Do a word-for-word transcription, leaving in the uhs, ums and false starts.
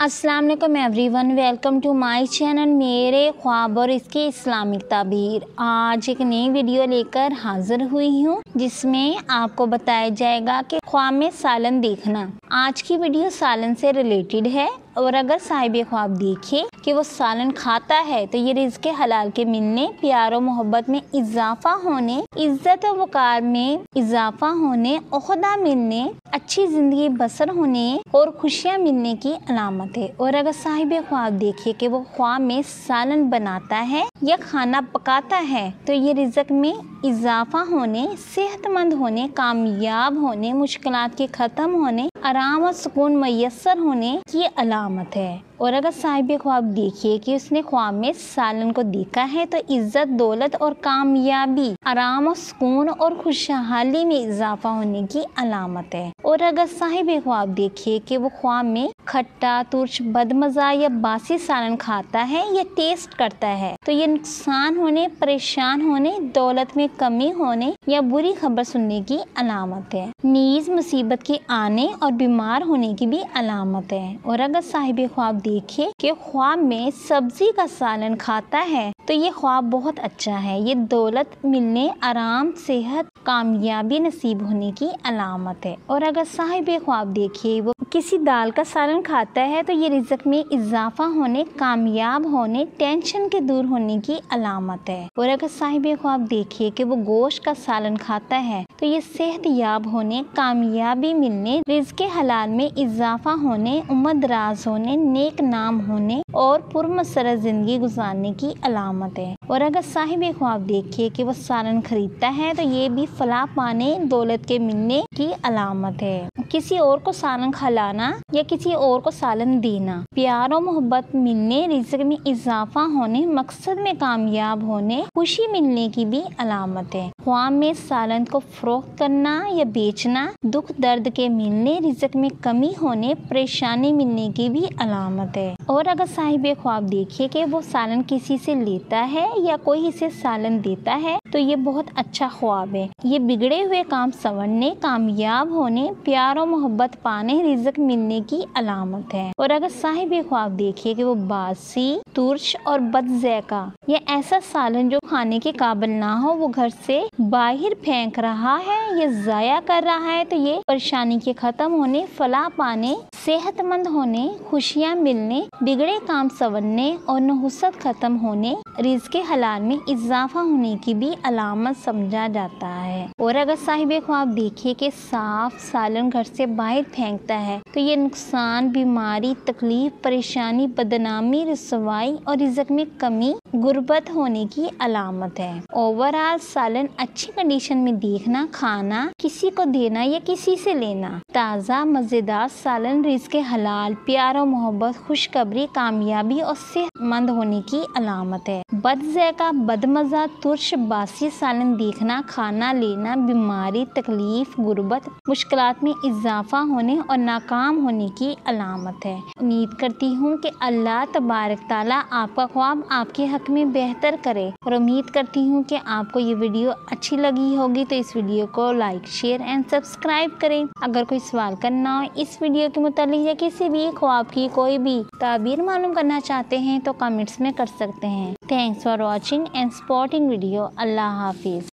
अस्सलाम वालेकुम everyone, welcome to my channel मेरे ख्वाब और इसकी इस्लामिक ताबीर। आज एक नई वीडियो लेकर हाजिर हुई हूँ जिसमें आपको बताया जाएगा कि ख्वाब में सालन देखना। आज की वीडियो सालन से रिलेटेड है और अगर साहिब ख्वाब देखे कि वो सालन खाता है तो ये रिज़्क़ हलाल के मिलने, प्यार और मोहब्बत में इजाफा होने, इज्जत और वक़ार में इजाफा होने, ओहदा मिलने, अच्छी ज़िंदगी बसर होने और खुशियाँ मिलने की अलामत है। और अगर साहिब ख्वाब देखे कि वो ख्वाब में सालन बनाता है या खाना पकाता है तो ये रिज़्क़ में इजाफा होने, सेहतमंद होने, कामयाब होने, मुश्किलात के ख़त्म होने, आराम और सुकून मैसर होने की अलामत है। और अगर साहिब ख्वाब देखिए कि उसने ख्वाब में सालन को देखा है तो इज्जत, दौलत और कामयाबी, आराम और सुकून और खुशहाली में इजाफा होने की अलामत है। और अगर साहिब ख्वाब देखिए कि वो ख्वाब में खट्टा, तुर्च, बदमज़ा या बासी सालन खाता है या टेस्ट करता है तो ये नुकसान होने, परेशान होने, दौलत में कमी होने या बुरी खबर सुनने की अलामत है। नीज मुसीबत के आने और बीमार होने की भी अलामत है। और अगर साहिब ख्वाब देखे कि ख्वाब में सब्जी का सालन खाता है तो ये ख्वाब बहुत अच्छा है। ये दौलत मिलने, आराम, सेहत, कामयाबी नसीब होने की अलामत है। और अगर साहिब ख्वाब देखिए वो किसी दाल का सालन खाता है तो ये रिज़्क़ में इजाफा होने, कामयाब होने, टेंशन के दूर होने की अलामत है। और अगर साहिब ख्वाब देखिए कि वो गोश्त का सालन खाता है तो ये सेहत याब होने, कामयाबी मिलने, रिज़्क़ हलाल में इजाफा होने, उम्र दराज होने, नेक नाम होने और पुरमसरत जिंदगी गुजारने की अलामत है। और अगर साहिब ख्वाब देखिए कि वो सालन खरीदता है तो ये भी फलाह पाने, दौलत के मिलने की अलामत है। किसी और को सालन खिलाना या किसी और को सालन देना, प्यार और मोहब्बत मिलने, रिज़्क़ में इजाफा होने, मकसद में कामयाब होने, खुशी मिलने की भी अलामत है। ख्वाब में सालन को फरोख्त करना या बेचना, दुख दर्द के मिलने, रिज़्क़ में कमी होने, परेशानी मिलने की भी अलामत है। और अगर साहिब ख्वाब देखिए कि वो सालन किसी से लेता है या कोई इसे सालन देता है तो ये बहुत अच्छा ख्वाब है। ये बिगड़े हुए काम संवरने, कामयाब होने, प्यार और मोहब्बत पाने, रिज़्क़ मिलने की अलामत है। और अगर साहिब ख्वाब देखिए कि वो बासी, तुर्च और बदज़ैका या ऐसा सालन जो खाने के काबिल ना हो वो घर से बाहर फेंक रहा है या ज़ाया कर रहा है तो ये परेशानी के ख़त्म होने, फलाह पाने, सेहतमंद होने, खुशियाँ मिलने, बिगड़े काम संवरने और नहुसत खत्म होने, रिज़्क़ हलाल में इजाफा होने की भी अलामत समझा जाता है। और अगर साहिब ख्वाब देखिए कि साफ सालन घर से बाहर फेंकता है तो ये नुकसान, बीमारी, तकलीफ, परेशानी, बदनामी, रुसवाई और रिज़्क़ में कमी, गुर्बत होने की अलामत है। ओवरऑल सालन अच्छी कंडीशन में देखना, खाना, किसी को देना या किसी से लेना। ताज़ा मज़ेदार सालन रिज़्क़ हलाल, प्यार और मोहब्बत, खुशखबरी, कामयाबी और सेहतमंद होने की अलामत है। बदज़ैका, बदमज़ा, तुर्च, बासी सालन देखना, खाना, लेना, बीमारी, तकलीफ, गुर्बत, मुश्किलात में इजाफा होने और नाकाम होने की अलामत है। उम्मीद करती हूँ कि अल्लाह तबारक ताला आपका ख्वाब आपके हक में बेहतर करे और उम्मीद करती हूँ कि आपको ये वीडियो अच्छी लगी होगी तो इस वीडियो को लाइक, शेयर एंड सब्सक्राइब करें। अगर कोई सवाल करना हो इस वीडियो के मुतालिक या किसी भी ख्वाब की कोई भी ताबीर मालूम करना चाहते हैं तो कमेंट्स में कर सकते हैं। Thanks for watching and supporting video. अल्लाह हाफिज।